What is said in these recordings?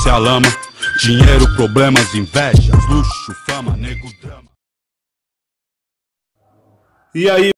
a lama. Dinheiro, problemas, invejas, luxo, fama, nego, drama. E aí,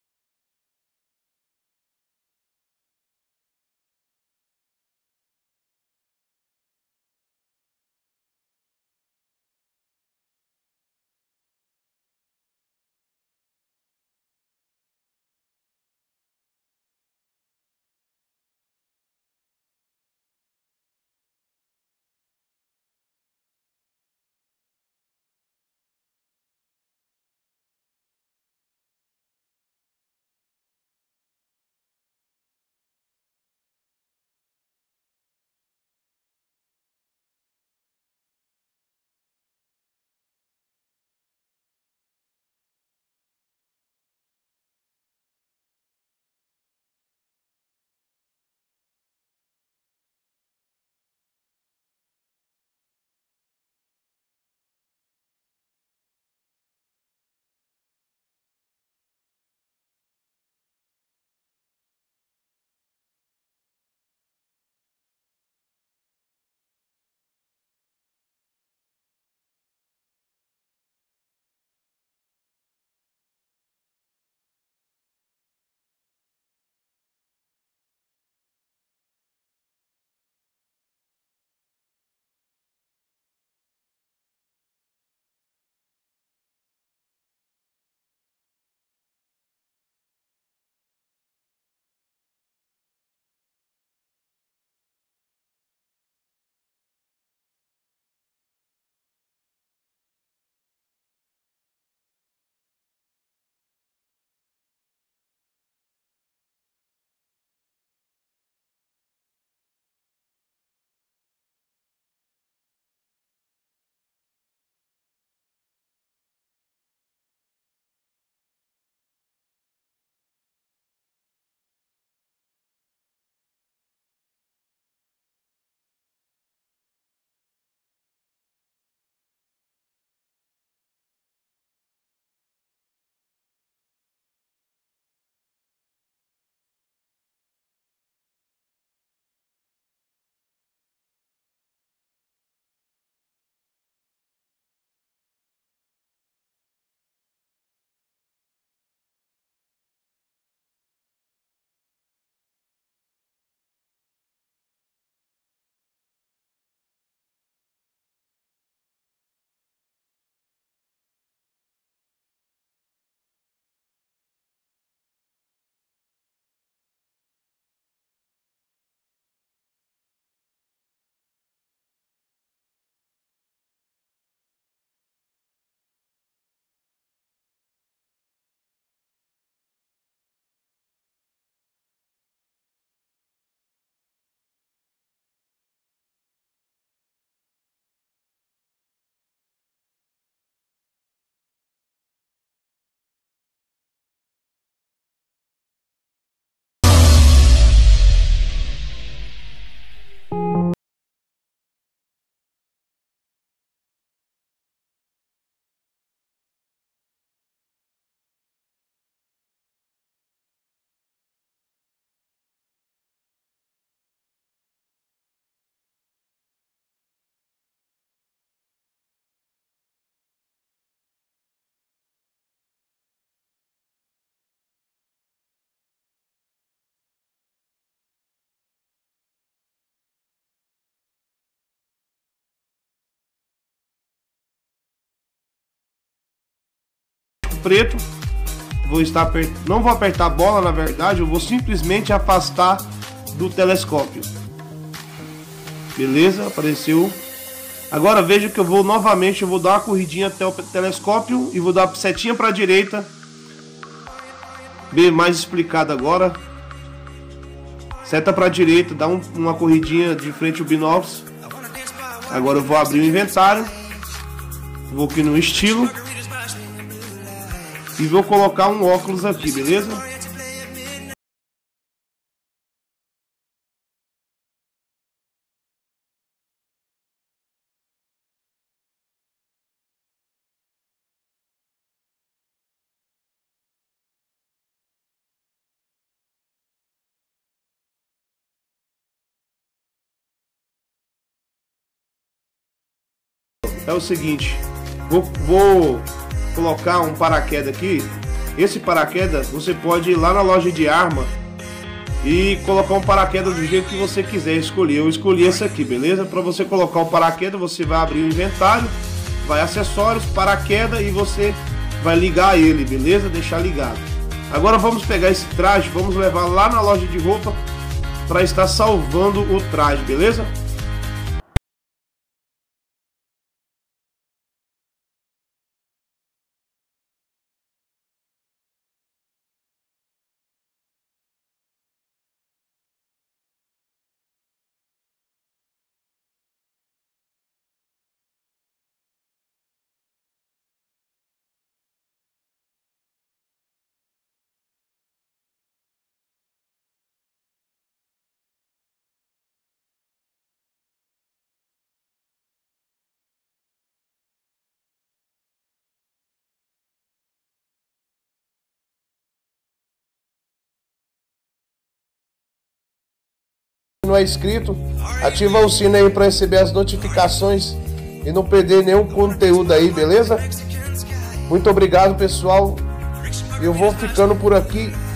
preto, não vou apertar a bola, na verdade, eu vou simplesmente afastar do telescópio. Beleza? Apareceu. Agora veja que eu vou novamente, eu vou dar uma corridinha até o telescópio e vou dar setinha para a direita. Bem mais explicado agora. Seta para a direita, dá uma corridinha de frente ao binóculos. Agora eu vou abrir o inventário. Vou aqui no estilo. E vou colocar um óculos aqui, beleza? é o seguinte, vou colocar um paraquedas aqui. Esse paraquedas você pode ir lá na loja de arma e colocar um paraquedas do jeito que você quiser escolher. Eu escolhi esse aqui, beleza? Para você colocar o paraquedas, você vai abrir o inventário, vai acessórios, paraquedas e você vai ligar ele, beleza? Deixar ligado. Agora vamos pegar esse traje, vamos levar lá na loja de roupa para estar salvando o traje, beleza? Não é inscrito, ativa o sino aí para receber as notificações e não perder nenhum conteúdo aí, beleza? Muito obrigado, pessoal. Eu vou ficando por aqui.